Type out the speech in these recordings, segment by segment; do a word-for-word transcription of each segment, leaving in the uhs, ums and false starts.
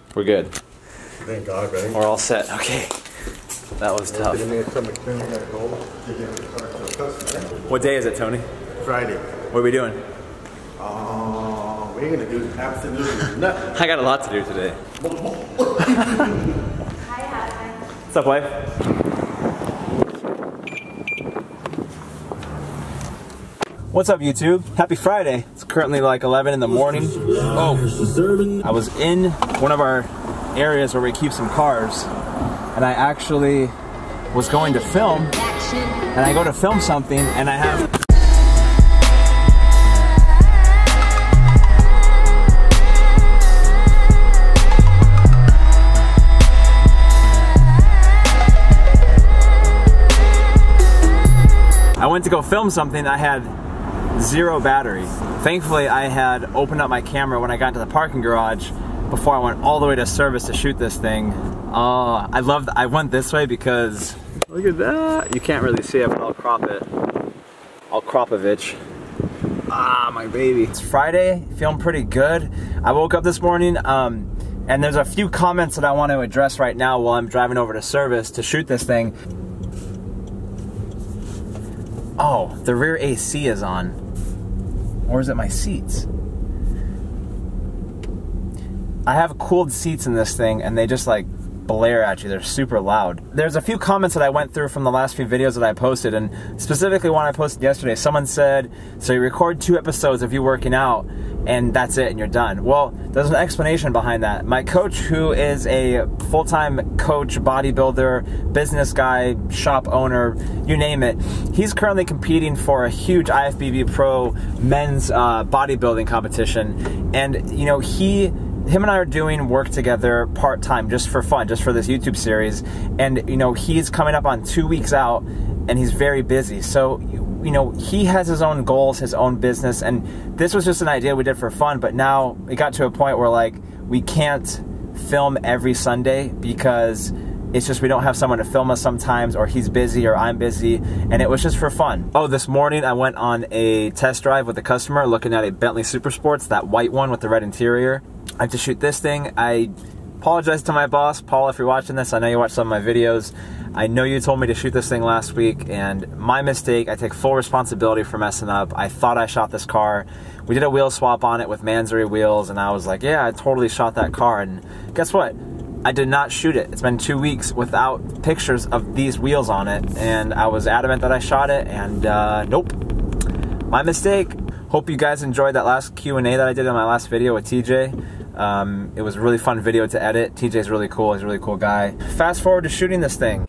We're good. Thank God, right? We're all set. Okay. That was tough. What day is it, Tony? Friday. What are we doing? Uh, we ain't gonna do absolutely nothing. I got a lot to do today. What's up, wife? What's up, YouTube? Happy Friday. It's currently like eleven in the morning. Oh, I was in one of our areas where we keep some cars, and I actually was going to film, and I go to film something, and I have I went to go film something, I had zero battery. Thankfully, I had opened up my camera when I got to the parking garage before I went all the way to service to shoot this thing. Uh, I love I went this way because, look at that. You can't really see it, but I'll crop it. I'll crop a bitch. Ah, my baby. It's Friday, feeling pretty good. I woke up this morning, um, and there's a few comments that I want to address right now while I'm driving over to service to shoot this thing. Oh, the rear A C is on. Or is it my seats? I have cooled seats in this thing, and they just like blare at you. They're super loud. There's a few comments that I went through from the last few videos that I posted, and specifically one I posted yesterday. Someone said, so you record two episodes of you working out, and that's it, and you're done. Well, there's an explanation behind that. My coach, who is a full-time coach, bodybuilder, business guy, shop owner, you name it, he's currently competing for a huge I F B B Pro men's uh, bodybuilding competition. And, you know, he... him and I are doing work together part-time just for fun, just for this YouTube series. And, you know, he's coming up on two weeks out, and he's very busy. So, you know, he has his own goals, his own business, and this was just an idea we did for fun, but now it got to a point where, like, we can't film every Sunday because it's just we don't have someone to film us sometimes, or he's busy, or I'm busy, and it was just for fun. Oh, this morning I went on a test drive with a customer looking at a Bentley Super Sports, that white one with the red interior. I have to shoot this thing. I apologize to my boss, Paul, if you're watching this. I know you watch some of my videos. I know you told me to shoot this thing last week, and my mistake. I take full responsibility for messing up. I thought I shot this car. We did a wheel swap on it with Mansory wheels, and I was like, yeah, I totally shot that car. And guess what? I did not shoot it. It's been two weeks without pictures of these wheels on it, and I was adamant that I shot it, and uh, nope. My mistake. Hope you guys enjoyed that last Q and A that I did in my last video with T J. Um, it was a really fun video to edit. T J's really cool. He's a really cool guy. Fast forward to shooting this thing.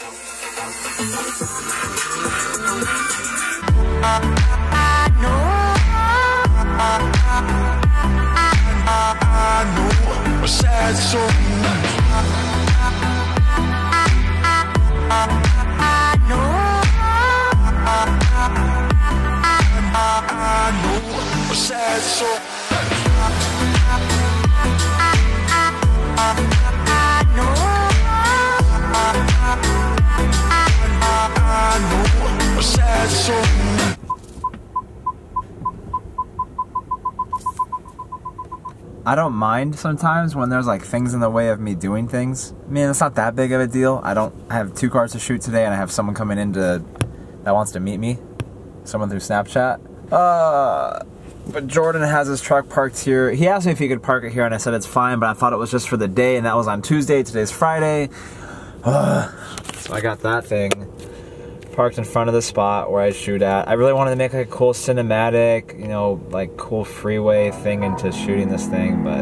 I don't mind sometimes when there's like things in the way of me doing things. I mean, it's not that big of a deal. I don't I have two cars to shoot today, and I have someone coming in to, that wants to meet me. Someone through Snapchat. Uh, but Jordan has his truck parked here. He asked me if he could park it here, and I said it's fine, but I thought it was just for the day, and that was on Tuesday. Today's Friday. Uh, so I got that thing parked in front of the spot where I shoot at. I really wanted to make like a cool cinematic, you know, like cool freeway thing into shooting this thing, but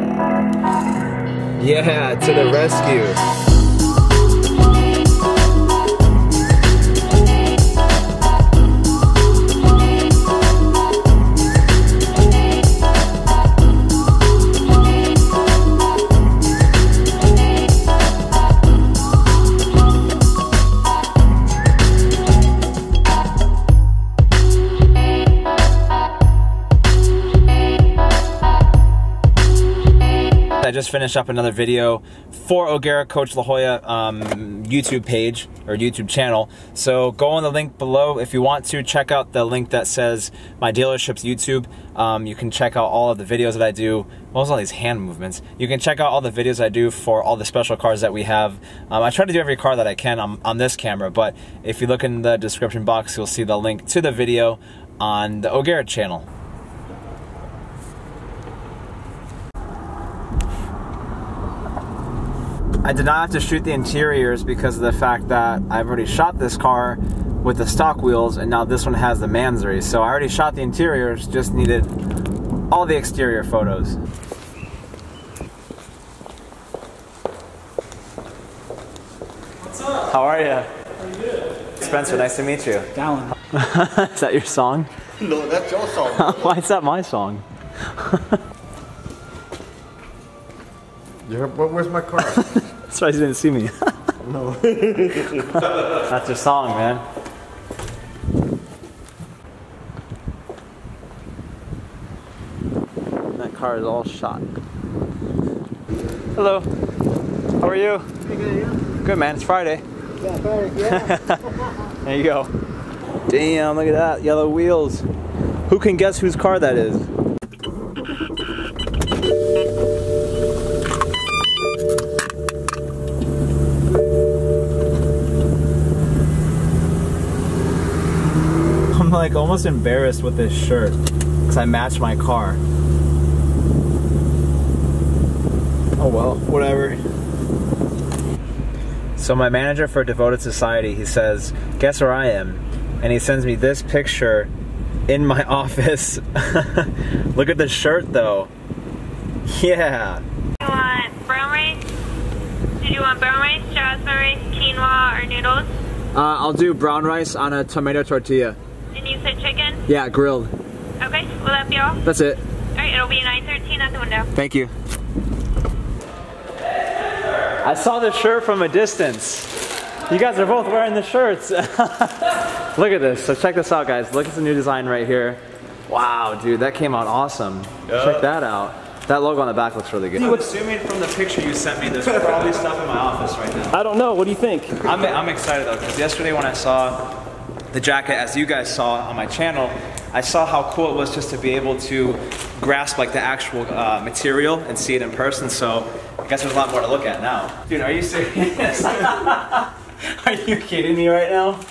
uh, yeah, to the rescue. I just finished up another video for O'Gara Coach La Jolla um, YouTube page or YouTube channel. So go on the link below if you want to check out the link that says my dealership's YouTube. Um, you can check out all of the videos that I do. What was all these hand movements? You can check out all the videos I do for all the special cars that we have. Um, I try to do every car that I can on, on this camera, but if you look in the description box, you'll see the link to the video on the O'Gara channel. I did not have to shoot the interiors because of the fact that I've already shot this car with the stock wheels, and now this one has the Mansory. So I already shot the interiors, just needed all the exterior photos. What's up? How are you? How you doing? Spencer, nice to meet you. Dallin. Is that your song? No, that's your song. Why is that my song? You heard, where, where's my car? That's why you didn't see me. No. That's your song, man. That car is all shot. Hello. How are you? Pretty good, yeah. Good, man. It's Friday. Yeah, Friday, yeah. There you go. Damn, look at that. Yellow wheels. Who can guess whose car that is? I'm like almost embarrassed with this shirt because I matched my car. Oh well, whatever. So my manager for Devoted Society, he says, guess where I am? And he sends me this picture in my office. Look at the shirt though. Yeah. Do you want brown rice? Did you want brown rice, jasmine rice, quinoa, or noodles? Uh, I'll do brown rice on a tomato tortilla. And you said chicken? Yeah, grilled. Okay, will that be all? That's it. Alright, it'll be nine thirteen at the window. Thank you. I saw the shirt from a distance. You guys are both wearing the shirts. Look at this. So check this out, guys. Look at the new design right here. Wow, dude, that came out awesome. Yeah. Check that out. That logo on the back looks really good. I'm assuming from the picture you sent me, there's probably stuff in my office right now. I don't know. What do you think? I'm, I'm excited though, because yesterday when I saw the jacket, as you guys saw on my channel, I saw how cool it was just to be able to grasp like the actual uh, material and see it in person. So I guess there's a lot more to look at now. Dude, are you serious? Are you kidding me right now?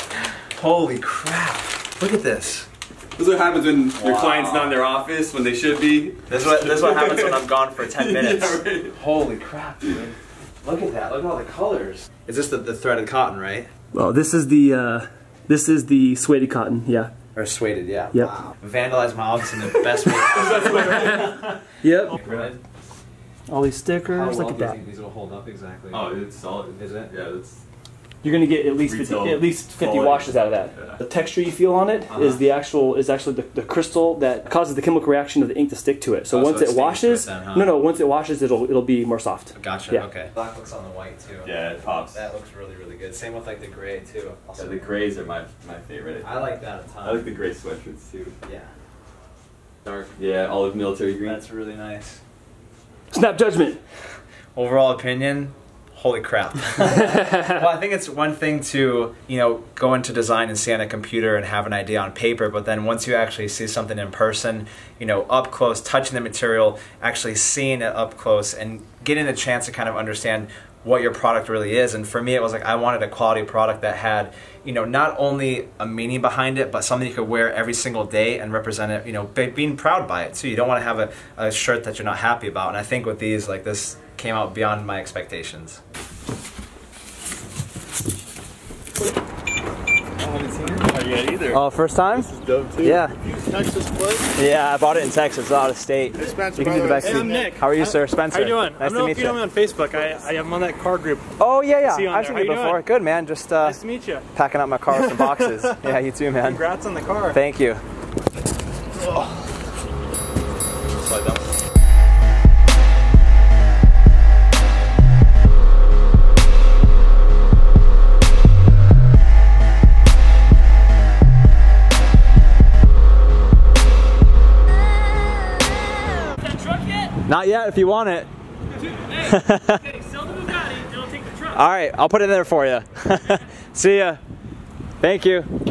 Holy crap. Look at this. This is what happens when Wow. your client's not in their office when they should be. This is what, this is what happens when I'm gone for ten minutes. Yeah, right. Holy crap, dude. Look at that. Look at all the colors. Is this the, the threaded cotton, right? Well, this is the uh, this is the suede cotton. Yeah. Or suede, yeah. Yep. Wow. Vandalized my office in the best way possible. Yep. Really? All these stickers. How Look well at do you that. think these will hold up exactly? Oh, it's solid. Is it? Yeah, it's. You're gonna get at least fifty, Retail at least fifty quality. washes out of that. Yeah. The texture you feel on it Uh-huh. is the actual is actually the, the crystal that causes the chemical reaction of the ink to stick to it. So Oh, so once it it stays to washes, it then, huh? no, no, once it washes, it'll it'll be more soft. Gotcha, Yeah. okay. Black looks on the white too. Yeah, it pops. That looks really, really good. Same with like the gray too. Yeah, the grays are my my favorite. I like that a ton. I like the gray sweatshirts too. Yeah. Dark. Yeah, olive military green. That's really nice. Snap judgment. Overall opinion, holy crap. Well, I think it's one thing to, you know, go into design and see on a computer and have an idea on paper, but then once you actually see something in person, you know, up close, touching the material, actually seeing it up close and getting a chance to kind of understand what your product really is. And for me, it was like I wanted a quality product that had, you know, not only a meaning behind it, but something you could wear every single day and represent it, you know, be, being proud by it too. You don't want to have a, a shirt that you're not happy about. And I think with these, like this came out beyond my expectations. I haven't seen it not yet either. Oh, first time? This is dope too. Yeah. Texas place? Yeah, I bought it in Texas, out of state. Hey, Spencer, You can do the by back the seat. way. I'm Nick. How are you, sir? Spencer. How you doing? Nice I don't to know meet if you you. know me on Facebook. I, I am on that car group. Oh, yeah, See you yeah. on I've there. seen How you you before. doing? Good, man. Just uh, Nice to meet you. packing up my car with some boxes. Yeah, you too, man. Congrats on the car. Thank you. Slide down. Not yet, if you want it. Hey, sell the Bugatti, it'll take the truck. All right, I'll put it in there for you. See ya. Thank you.